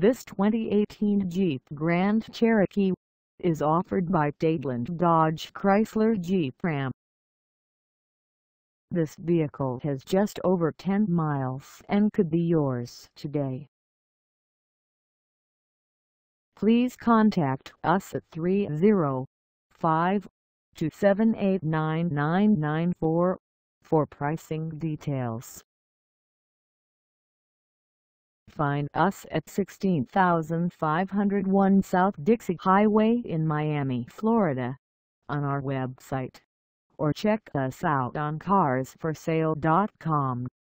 This 2018 Jeep Grand Cherokee is offered by Dadeland Dodge Chrysler Jeep Ram. This vehicle has just over 10 miles and could be yours today. Please contact us at 305-278-9994 for pricing details. Find us at 16501 South Dixie Highway in Miami, Florida, on our website, or check us out on carsforsale.com.